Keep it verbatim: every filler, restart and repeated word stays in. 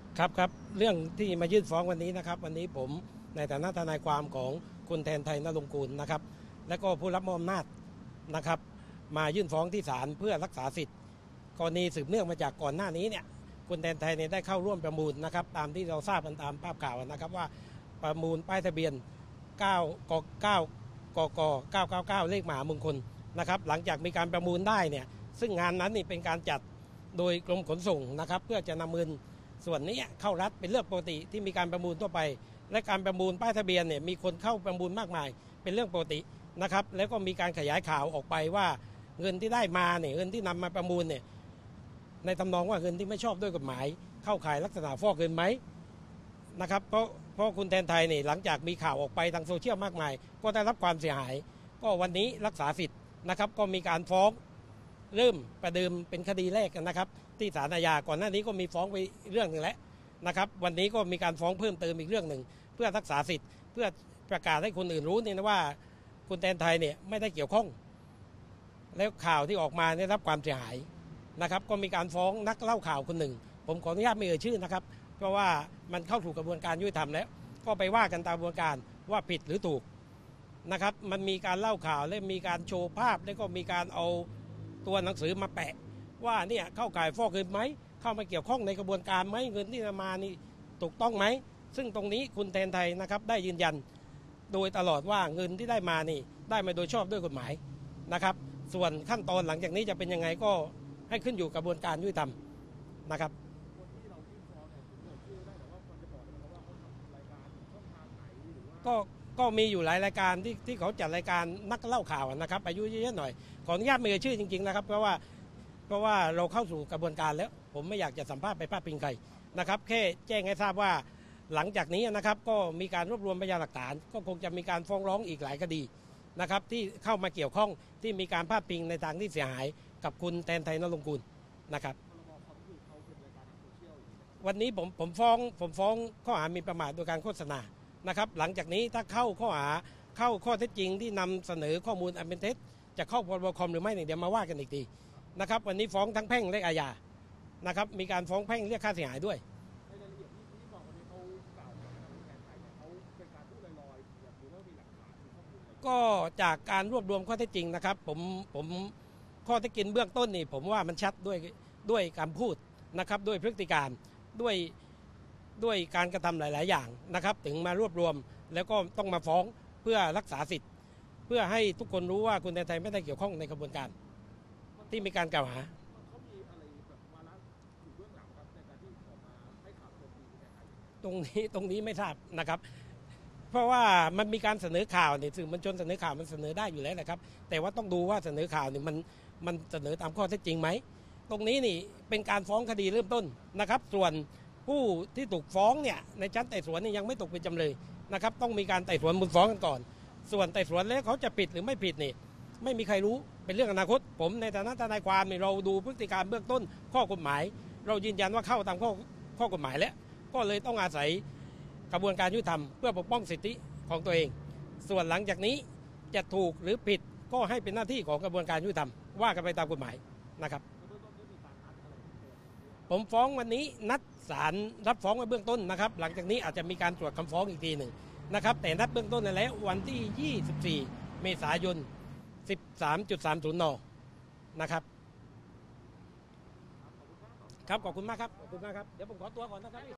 ครับครับเรื่องที่มายื่นฟ้องวันนี้นะครับวันนี้ผมในฐานะทนายความของคุณแทนไทยนรงค์กูลนะครับและก็ผู้รับมอบอำนาจนะครับมายื่นฟ้องที่ศาลเพื่อรักษาสิทธิ์กรณีสืบเนื่องมาจากก่อนหน้านี้เนี่ยคุณแทนไทยเนี่ยได้เข้าร่วมประมูลนะครับตามที่เราทราบกันตามภาพข่าวนะครับว่าประมูลป้ายทะเบียน9ก9กกเก้าเก้าเก้าเลขมหามงคลนะครับหลังจากมีการประมูลได้เนี่ยซึ่งงานนั้นนี่เป็นการจัดโดยกรมขนส่งนะครับเพื่อจะนำเงินส่วนนี้เข้ารัฐเป็นเรื่องปกติที่มีการประมูลทั่วไปและการประมูลป้ายทะเบียนเนี่ยมีคนเข้าประมูลมากมายเป็นเรื่องปกตินะครับแล้วก็มีการขยายข่าวออกไปว่าเงินที่ได้มาเนี่ยเงินที่นำมาประมูลเนี่ยในทำนองว่าเงินที่ไม่ชอบด้วยกฎหมายเข้าข่ายลักษณะฟอกเงินไหมนะครับเพราะเพราะคุณแทนไทยเนี่ยหลังจากมีข่าวออกไปทางโซเชียลมากมายก็ได้รับความเสียหายก็วันนี้รักษาสิทธิ์นะครับก็มีการฟ้องเริ่มประเดิมเป็นคดีแรกกันนะครับที่ศาลอาญาก่อนหน้านี้ก็มีฟ้องไปเรื่องหนึ่งแล้วนะครับวันนี้ก็มีการฟ้องเพิ่มเติมอีกเรื่องหนึ่งเพื่อรักษาสิทธิ์เพื่อประกาศให้คนอื่นรู้เนี่ยนะว่าคุณแทนไทยเนี่ยไม่ได้เกี่ยวข้องแล้วข่าวที่ออกมาได้รับความเสียหายนะครับก็มีการฟ้องนักเล่าข่าวคนหนึ่งผมขออนุญาตไม่เอ่ยชื่อนะครับเพราะว่ามันเข้าถูกกระบวนการยุติธรรมแล้วก็ไปว่ากันตามกระบวนการว่าผิดหรือถูกนะครับมันมีการเล่าข่าวและมีการโชว์ภาพแล้วก็มีการเอาตัวหนังสือมาแปะว่าเนี่ยเข้าข่ายฟอกเงินไหมเข้ามาเกี่ยวข้องในกระบวนการไหมเงินที่มานี่ถูกต้องไหมซึ่งตรงนี้คุณแทนไทยนะครับได้ยืนยันโดยตลอดว่าเงินที่ได้มานี่ได้มาโดยชอบด้วยกฎหมายนะครับส่วนขั้นตอนหลังจากนี้จะเป็นยังไงก็ให้ขึ้นอยู่กระบวนการยุติธรรมนะครับก็ก็มีอยู่หลายรายการที่ที่เขาจัดรายการนักเล่าข่าวนะครับอายุเยอะๆหน่อยขออนุญาตไม่เอ่ยชื่อจริงๆนะครับเพราะว่าเพราะว่าเราเข้าสู่กระบวนการแล้วผมไม่อยากจะสัมภาษณ์ไปพาดพิงใครนะครับแค่แจ้งให้ทราบว่าหลังจากนี้นะครับก็มีการรวบรวมพยานหลักฐานก็คงจะมีการฟ้องร้องอีกหลายคดีนะครับที่เข้ามาเกี่ยวข้องที่มีการพาดพิงในทางที่เสียหายกับคุณแทนไทยนรงค์กูลนะครับวันนี้ผมผมฟ้องผมฟ้องข้อหาหมิ่นประมาทโดยการโฆษณานะครับหลังจากนี้ถ้าเข้าข้อหาเข้าข้อเท็จจริงที่นำเสนอข้อมูลอันเป็นเท็จจะเข้าพรบคอมหรือไม่เนี่ยเดี๋ยวมาว่ากันอีกทีนะครับวันนี้ฟ้องทั้งแพ่งและอาญานะครับมีการฟ้องแพ่งเรียกค่าเสียหายด้วยก็จากการรวบรวมข้อเท็จจริงนะครับผมผมข้อเท็จจริงเบื้องต้นนี่ผมว่ามันชัดด้วยด้วยการพูดนะครับด้วยพฤติการด้วยด้วยการกระทำหลายๆอย่างนะครับถึงมารวบรวมแล้วก็ต้องมาฟ้องเพื่อรักษาสิทธิ์เพื่อให้ทุกคนรู้ว่าคุณแทนไทยไม่ได้เกี่ยวข้องในกระบวนการที่มีการกล่าวหาตรงนี้ตรงนี้ไม่ทราบนะครับเพราะว่ามันมีการเสนอข่าวเนี่ยสื่อมวลชนเสนอข่าวมันเสนอได้อยู่แล้วนะครับแต่ว่าต้องดูว่าเสนอข่าวเนี่ยมันมันเสนอตามข้อเท็จจริงไหมตรงนี้นี่เป็นการฟ้องคดีเริ่มต้นนะครับส่วนผู้ที่ถูกฟ้องเนี่ยในชั้นไต่สวนนี่ยังไม่ตกเป็นจำเลยนะครับต้องมีการไต่สวนมูลฟ้องกันก่อนส่วนไต่สวนแล้วเขาจะผิดหรือไม่ผิดนี่ไม่มีใครรู้เป็นเรื่องอนาคตผมในฐานะทนายความเราดูพฤติการเบื้องต้นข้อกฎหมายเรายืนยันว่าเข้าตามข้อข้อกฎหมายแล้วก็เลยต้องอาศัยกระบวนการยุติธรรมเพื่อปกป้องสิทธิของตัวเองส่วนหลังจากนี้จะถูกหรือผิดก็ให้เป็นหน้าที่ของกระบวนการยุติธรรมว่ากันไปตามกฎหมายนะครับผมฟ้องวันนี้นัดศาลรับฟ้องไว้เบื้องต้นนะครับหลังจากนี้อาจจะมีการตรวจคำฟ้องอีกทีหนึ่งนะครับแต่นัดเบื้องต้นแล้ววันที่ยี่สิบสี่เมษายน สิบสามจุดสามศูนย์ นนะครับครับขอบคุณมากครับขอบคุณมากครับเดี๋ยวผมขอตัวก่อนนะครับ